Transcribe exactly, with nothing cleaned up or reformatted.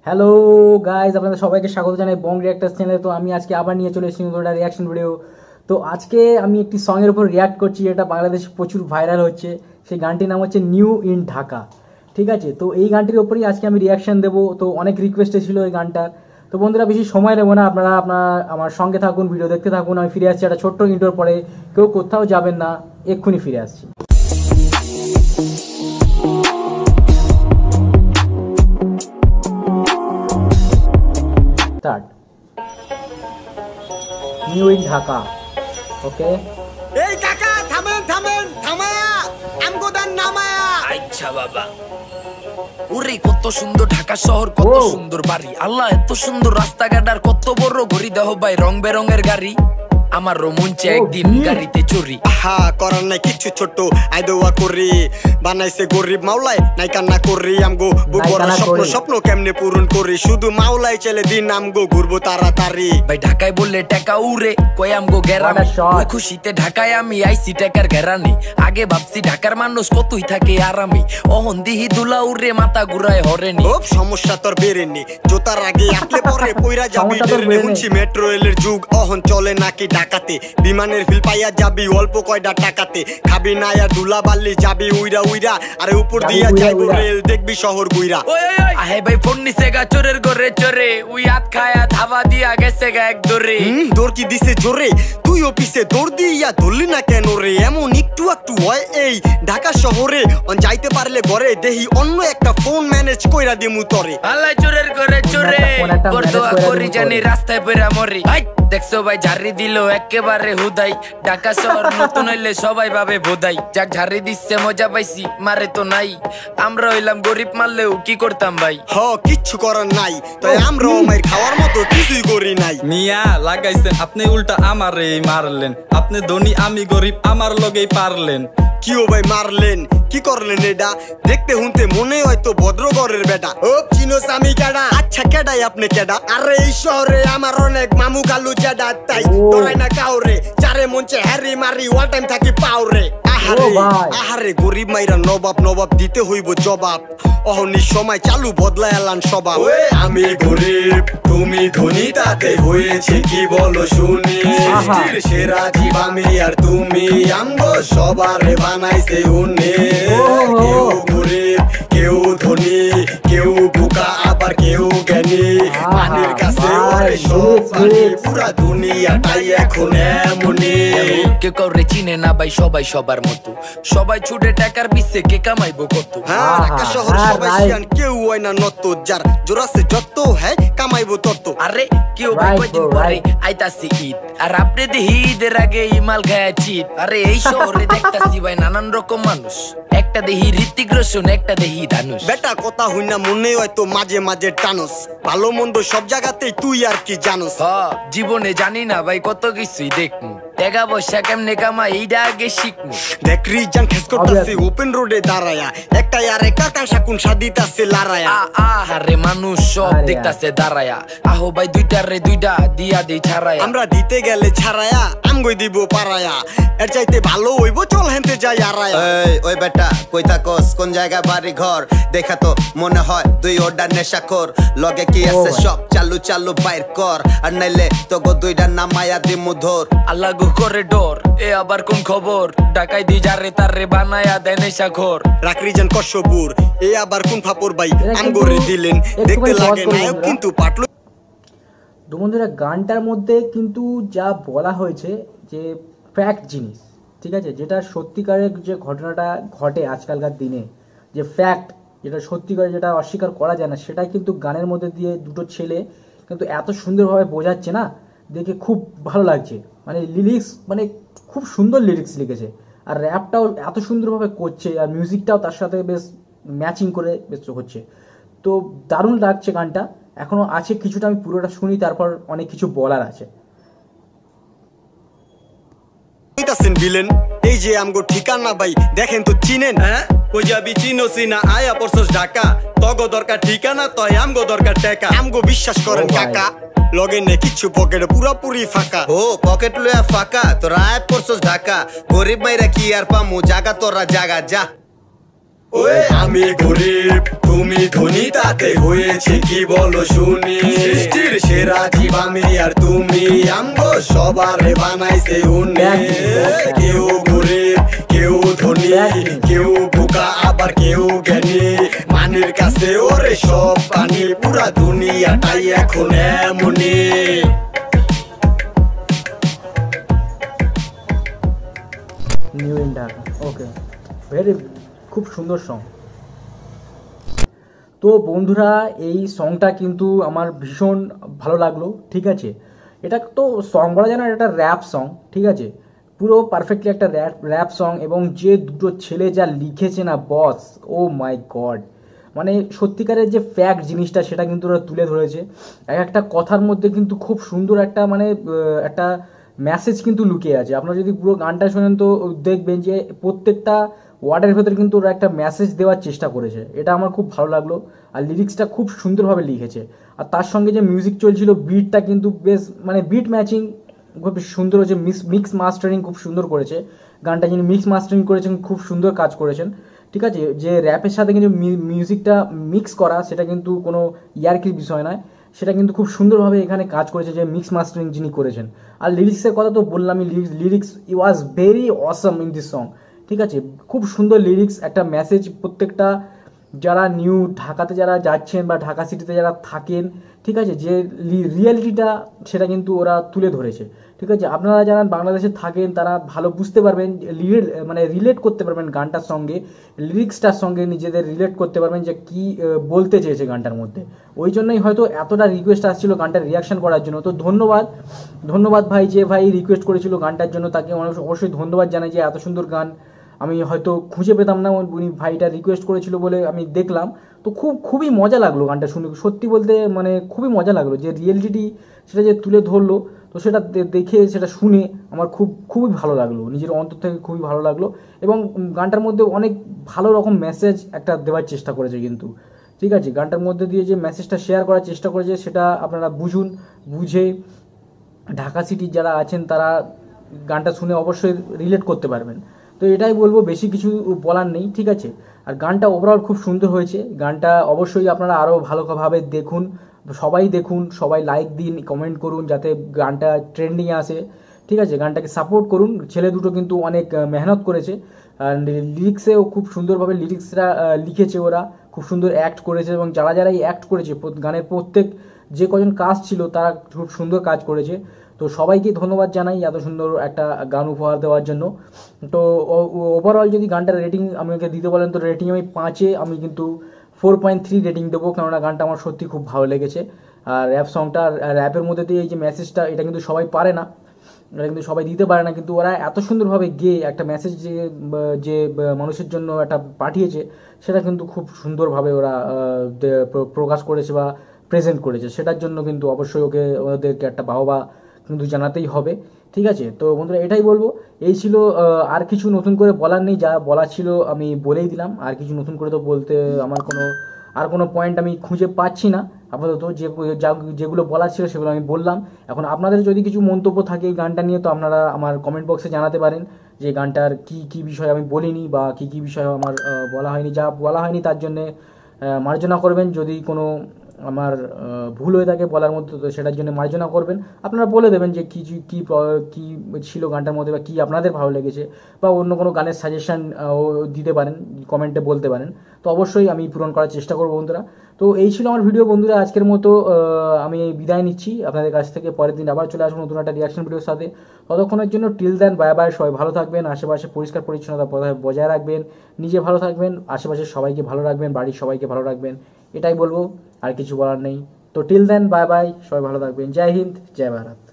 Hello guys, আপনাদের সবাইকে স্বাগত জানাই বং রিয়াক্টার্স চ্যানেলে। তো আমি আজকে আবার নিয়ে চলে এসেছি নতুন একটা রিয়াকশন ভিডিও। তো আজকে আমি একটি সঙের উপর রিয়াক্ট করছি, যেটা বাংলাদেশে প্রচুর ভাইরাল হচ্ছে। সেই গানটির নাম হচ্ছে নিউ ইন ঢাকা। ঠিক আছে, তো এই গানটির উপরেই আজকে আমি রিয়াকশন দেবো। তো অনেক রিকোয়েস্ট ছিল এই গানটার। তো বন্ধুরা, বেশি সময় নেবো না, আপনারা আপনারা আমার সঙ্গে থাকুন, ভিডিও দেখতে থাকুন। আমি ফিরে আসছি একটা ছোট্ট ইন্টোর পরে। কেউ কোথাও যাবেন না, এক্ষুনি ফিরে আসছি। Start. New in Dhaka. Okay. এই কাকা থামেন থামেন থামায়া আমগো দান নামায়া। আচ্ছা বাবা, ওরে কত সুন্দর ঢাকা শহর, কত ও। সুন্দর বাড়ি, আল্লাহ এত সুন্দর রাস্তাঘাট আর কত বড় ঘড়ি, দেহ ভাই রং বেরঙের গাড়ি। আমার রোমঞ্চে ও, একদিন ভিড়। গাড়িতে চুরি। আহা করার নাই কিচ্ছু ছোট আইদোয়া করি বানাইছে গরিব মাওলাই নাই কান্না করি আমগো বুবর কান্না স্বপ্ন করি। স্বপ্ন কেমনে পূরণ করি শুধু মাওলাই চলে দিন আমগো ঘুরবো তাড়াতাড়ি। ভাই ঢাকায় বললে টাকা উড়ে, কই আমগো গেরামে। What a shot. ওই খুশিতে ঢাকায় আমি আইসি টাকার ঘেরানি। আগে ভাবছি ঢাকার মানুষ কতই থাকে আরামি, অহন দিহি দুলা উড়ে মাথা ঘুরায় হরেনি। ও সমস্যা তোর বেরেনি, জোতার আগে আটলে পরে পইরা যাবি সমস্যা তোর ডেরেনি। বেরেনি। শুনছি মেট্রো রেলের যুগ অহন চলে নাকি ঢাকাতে, বিমানের ফিল পাইয়া যাবি অল্প কয়টা টাকাতে। খাবি না আর দুলা বাল্লি যাবি উইরা উইরা, আরে উপর যাবি দিয়া উইরা যাইবো উইরা। রেল দেখবি শহর গুইরা। ওই ওই ওই আহে ভাই ফোন নিছে গা চোরের ঘরে চোরে, উই হাত খায়া ধাবা দিয়া গেছে গা এক দরে। হুম, দৌড় কি দিছে জোরে, তুই অফিসে দৌড় দিয়া ধরলি না কেন রে? এমন একটু একটু হয় এই ঢাকা শহরে, অন যাইতে পারলে ঘরে দেহি অন্য একটা ফোন ম্যানেজ কইরা দিমু তরে। আল্লাহ চোরের ঘরে চোরে, ফোন একটা বর্দোয়া manage করে করি দিমু জানি তোরে। রাস্তায় পেরা মরি। হাই, দেখছো ভাই ঝাড়ি দিল একেবারে হুদাই, ঢাকা শহর নতুন হইলে সবাই ভাবে বোধাই। যাক ঝাড়ি দিচ্ছে মজা পাইছি, মারে তো নাই। আমরা হইলাম গরিব, মারলেও কি করতাম ভাই। হ কিচ্ছু করার নাই, তাই আমরা মাইর খাওয়ার মতো কিছুই করি নাই। মিয়া লাগাইছেন আপনি, উল্টা আমারে মারলেন। আপনি ধনী আমি গরিব, আমার লগেই পারলেন। কিও ভাই মারলেন, কি করলেন এটা? দেখতে হুনতে মনে হয়তো ভদ্র ঘরের বেটা। ও চিনোস আমি কেডা? আচ্ছা কেডাই আপনি কেডা? আরে এই শহরে আমার অনেক মামু কালু জেডা, তাই ও। তোরাই না কাউরে চারে মঞ্চে হ্যারি মারি অল টাইম থাকি পাউরে। আহারে ও ভাই। আহারে গরিব মাইরা নবাব নবাব দিতে হইব জবাব, অহনি সময় চালু বদলায় এলান স্বভাব। আমি গরিব তুমি ধনী, তাতে হয়েছে কি বলো শুনি। আহা। সেরা জীব আমি আর তুমি, আমগো সবারে বানাইছে উনি। ও। কেউ গরিব কেউ ধনী, কেউ বোকা আবার কেউ জ্ঞানী। আহা, পানির কাছে ভাই, ওরে সব বুঝ, পানি, বুঝ। পুরা দুনিয়াটাই এখন এমনই। কেউ কাউরে চিনে না ভাই, সবাই সবার মতো। সবাই ছুটে টাকার পিছে, কে কামাইবো কত। হ্যাঁ আহা, ঢাকা শহর আর সবাই right. শিয়ান, কেউ হয় না নত, যার জোরাছে যত হ্যাঁ কামাইবো তত। আরে কেউ ভাই Right, কয়দিন bro, পরে right. আইতাছি ঈদ, আর আপনি দেখি ঈদের আগে ইমাল খায়া চিত। আরে এই শহরে দেখতাছি ভাই নানান রকম মানুষ, একটা দেহি ঋত্বিক রোশন, একটা দেহি ধানুষ। বেটা কথা হই না মনে হয়তো মাঝে মাঝে টানস, ভালো মন্দ সব জায়গাতেই তুই আর কি জানোস। হ জীবনে জানি না ভাই কত কিছুই দেখমু, টাকা পয়সা কেমনে কামাই এইটা আগে শিখমু। দেখ রিজান খেস করতাছে Obviously. ওপেন রোডে দাঁড়ায়া, একটা আর একটা কাঁসা কোন সাদিতাছে লারায়া। আ আহারে মানুষ সব আরে দেখতাছে দাঁড়ায়া, আহো ভাই দুইটা রে দুইটা দিয়া দেই ছাড়ায়া। আমরা দিতে গেলে ছাড়ায়া আমগই দিব পারায়া, এর চাইতে ভালো হইব চল হেনতে যাই আরায়া। এই ওই বেটা কই থাকস, কোন জায়গায় বাড়ি ঘর? দেখা তো মনে হয় দুই ওডার নেশাখোর, লগে কি আছে ভাই। সব চালু চালু বাইর কর, আর নাইলে তো গো দুইটা নামায়া দিমু ধর। আল্লাহ গো করে ডর, এ আবার কোন খবর? ডাকাই দি যারে তারে বানায়া দেয় নেশাখোর। রাখ রিজান কসবুর, এ আবার কোন ফাপড় ভাই এটা কিন্তু আমগরে দিলেন, একটুখানি দেখতে pause লাগে করুন নায়ক বন্ধুরা। কিন্তু পাটলো। তো বন্ধুরা, গানটার মধ্যে কিন্তু যা বলা হয়েছে যে ফ্যাক্ট জিনিস, ঠিক আছে, যেটা সত্যিকারের যে ঘটনাটা ঘটে আজকালকার দিনে, যে ফ্যাক্ট যেটা সত্যিকারের, যেটা অস্বীকার করা যায় না, সেটাই কিন্তু গানের মধ্যে দিয়ে দুটো ছেলে কিন্তু এত সুন্দরভাবে বোঝাচ্ছে না, দেখে খুব ভালো লাগছে। মানে লিরিক্স, মানে খুব সুন্দর লিরিক্স লিখেছে, আর র্যাপটাও এত সুন্দরভাবে করছে, আর মিউজিকটাও তার সাথে বেশ ম্যাচিং করে বেশ হচ্ছে। তো দারুণ লাগছে গানটা। এখনো আছে কিছুটা, আমি পুরোটা শুনি, তারপর অনেক কিছু বলার আছে। কইতাছেন বিলেন, এই যে আমগো ঠিকানা ভাই দেখেন তো চিনেন। হ্যাঁ কই যাবি চিনোসি না, আয়া পড়ছস ঢাকা। তগো দরকার ঠিকানা, তয় আমগো দরকার টাকা। আমগো বিশ্বাস করেন ও ভাই। কাকা, লগে নে কিচ্ছু পকেটে পুরাপুরি ফাঁকা। ও পকেট লয়া ফাঁকা, তোরা আয় পড়ছস ঢাকা। গরিব মাইরা কি আর পামু, জাগা তোরা জাগা যা। ওই আমি গরিব তুমি ধনী তাতে হয়েছে কি বলো শুনি সৃষ্টির সেরা জীব আমি আর তুমি আমগো সবারে বানাইছে উনি কেউ গরিব কেউ ধনী কেউ বোকা আবার কেউ জ্ঞানী মানের কাছে ওরে সব পানি পুরা দুনিয়াটাই এখন এমনি new in Dhaka okay very খুব সুন্দর সং। তো বন্ধুরা এই সংটা কিন্তু আমার ভীষণ ভালো লাগলো, ঠিক আছে। এটা তো সং বলা যায় না, এটা র্যাপ সং, ঠিক আছে, পুরো পারফেক্টলি একটা র্যাপ র্যাপ সং। এবং যে দুটো ছেলে যা লিখেছে না বস, ও মাই গড, মানে সত্যিকারের যে ফ্যাক্ট জিনিসটা সেটা কিন্তু ওরা তুলে ধরেছে। এক একটা কথার মধ্যে কিন্তু খুব সুন্দর একটা মানে একটা মেসেজ কিন্তু লুকিয়ে আছে। আপনারা যদি পুরো গানটা শোনেন তো দেখবেন যে প্রত্যেকটা ওয়ার্ডের ভেতরে কিন্তু ওরা একটা মেসেজ দেওয়ার চেষ্টা করেছে, এটা আমার খুব ভালো লাগলো। আর লিরিক্সটা খুব সুন্দরভাবে লিখেছে। আর তার সঙ্গে যে মিউজিক চলছিল বিটটা কিন্তু বেশ মানে বিট ম্যাচিং খুব সুন্দর হয়েছে। মিক্স মিক্স মাস্টারিং খুব সুন্দর করেছে গানটা, যিনি মিক্স মাস্টারিং করেছেন খুব সুন্দর কাজ করেছেন, ঠিক আছে। যে র্যাপের সাথে কিন্তু মিউজিকটা মিক্স করা সেটা কিন্তু কোনো ইয়ার্কির বিষয় নয়, সেটা কিন্তু খুব সুন্দরভাবে এখানে কাজ করেছে যে মিক্স মাস্টারিং যিনি করেছেন। আর লিরিক্সের কথা তো বললামই, lyrics lyrics I was very awesome in this song, ঠিক আছে। খুব সুন্দর লিরিক্স, একটা মেসেজ প্রত্যেকটা যারা নিউ ঢাকাতে যারা যাচ্ছেন বা ঢাকা সিটিতে যারা থাকেন, ঠিক আছে, যে রিয়েলিটিটা সেটা কিন্তু ওরা তুলে ধরেছে, ঠিক আছে। আপনারা যারা বাংলাদেশে থাকেন তারা ভালো বুঝতে পারবেন, মানে রিলেট করতে পারবেন গানটার সঙ্গে, লিরিক্সটার সঙ্গে নিজেদের রিলেট করতে পারবেন যে কি বলতে চেয়েছে গানটার মধ্যে। ওই জন্যই হয়তো এতটা রিকোয়েস্ট আসছিল গানটার রিয়াকশন করার জন্য। তো ধন্যবাদ ধন্যবাদ ভাই, যে ভাই রিকোয়েস্ট করেছিল গানটার জন্য তাকে অবশ্যই ধন্যবাদ জানাই যে এত সুন্দর গান আমি হয়তো খুঁজে পেতাম না, উনি ভাইটা রিকোয়েস্ট করেছিল বলে আমি দেখলাম। তো খুব খুবই মজা লাগলো গানটা শুনে, সত্যি বলতে মানে খুবই মজা লাগলো যে রিয়েলিটি সেটা যে তুলে ধরলো, তো সেটা দেখে সেটা শুনে আমার খুব খুবই ভালো লাগলো, নিজের অন্তর থেকে খুবই ভালো লাগলো। এবং গানটার মধ্যে অনেক ভালো রকম মেসেজ একটা দেওয়ার চেষ্টা করেছে কিন্তু, ঠিক আছে। গানটার মধ্যে দিয়ে যে মেসেজটা শেয়ার করার চেষ্টা করেছে সেটা আপনারা বুঝুন, বুঝে ঢাকা সিটির যারা আছেন তারা গানটা শুনে অবশ্যই রিলেট করতে পারবেন। তো এটাই বলবো, বেশি কিছু বলার নেই, ঠিক আছে। আর গানটা ওভারঅল খুব সুন্দর হয়েছে, গানটা অবশ্যই আপনারা আরও ভালোভাবে দেখুন, সবাই দেখুন, সবাই লাইক দিন, কমেন্ট করুন যাতে গানটা ট্রেন্ডিংয়ে আসে, ঠিক আছে। গানটাকে সাপোর্ট করুন, ছেলে দুটো কিন্তু অনেক মেহনত করেছে। আর লিরিক্সেও খুব সুন্দরভাবে লিরিক্সটা লিখেছে, ওরা খুব সুন্দর অ্যাক্ট করেছে। এবং যারা যারা এই অ্যাক্ট করেছে গানের প্রত্যেক যে কজন কাজ ছিল তারা খুব সুন্দর কাজ করেছে। তো সবাইকে ধন্যবাদ জানাই এত সুন্দর একটা গান উপহার দেওয়ার জন্য। তো ওভারঅল যদি গানটার রেটিং আমাকে দিতে বলেন তো রেটিং আমি পাঁচে আমি কিন্তু ফোর পয়েন্ট থ্রি রেটিং দেবো, কেননা গানটা আমার সত্যি খুব ভালো লেগেছে। আর র্যাপ সংটা, র্যাপের মধ্যে দিয়ে এই যে মেসেজটা, এটা কিন্তু সবাই পারে না, এটা কিন্তু সবাই দিতে পারে না, কিন্তু ওরা এত সুন্দরভাবে গেয়ে একটা মেসেজ যে যে মানুষের জন্য একটা পাঠিয়েছে সেটা কিন্তু খুব সুন্দরভাবে ওরা প্রকাশ করেছে বা প্রেজেন্ট করেছে। সেটার জন্য কিন্তু অবশ্যই ওকে ওদেরকে একটা বাহবা কিন্তু জানাতেই হবে, ঠিক আছে। তো বন্ধুরা এটাই বলবো, এই ছিল, আর কিছু নতুন করে বলার নেই, যা বলার ছিল আমি বলেই দিলাম। আর কিছু নতুন করে তো বলতে আমার কোনো আর কোনো পয়েন্ট আমি খুঁজে পাচ্ছি না আপাতত, যে যেগুলো বলার ছিল সেগুলো আমি বললাম। এখন আপনাদের যদি কিছু মন্তব্য থাকে এই গানটা নিয়ে তো আপনারা আমার কমেন্ট বক্সে জানাতে পারেন যে গানটার কি কি বিষয় আমি বলিনি বা কি কি বিষয় আমার বলা হয়নি, যা বলা হয়নি তার জন্যে মার্জনা করবেন। যদি কোনো আমার ভুল হয়ে থাকে বলার মধ্যে তো সেটার জন্য মার্জনা করবেন, আপনারা বলে দেবেন যে কী কী কী ছিল গানটার মধ্যে বা কী আপনাদের ভালো লেগেছে, বা অন্য কোনো গানের সাজেশান দিতে পারেন, কমেন্টে বলতে পারেন। তো অবশ্যই আমি পূরণ করার চেষ্টা করবো বন্ধুরা। তো এই ছিল আমার ভিডিও বন্ধুরা, আজকের মতো আমি বিদায় নিচ্ছি আপনাদের কাছ থেকে। পরের দিন আবার চলে আসবো নতুন একটা রিয়াকশন ভিডিওর সাথে। ততক্ষণের জন্য টিল দেন, বাই বাই, সবাই ভালো থাকবেন, আশেপাশে পরিষ্কার পরিচ্ছন্নতা বজায় রাখবেন, নিজে ভালো থাকবেন, আশেপাশে সবাইকে ভালো রাখবেন, বাড়ির সবাইকে ভালো রাখবেন, এটাই বলবো, আর কিছু বলার নেই। তো টিল দেন, বাই বাই, সবাই ভালো থাকবেন। জয় হিন্দ, জয় ভারত।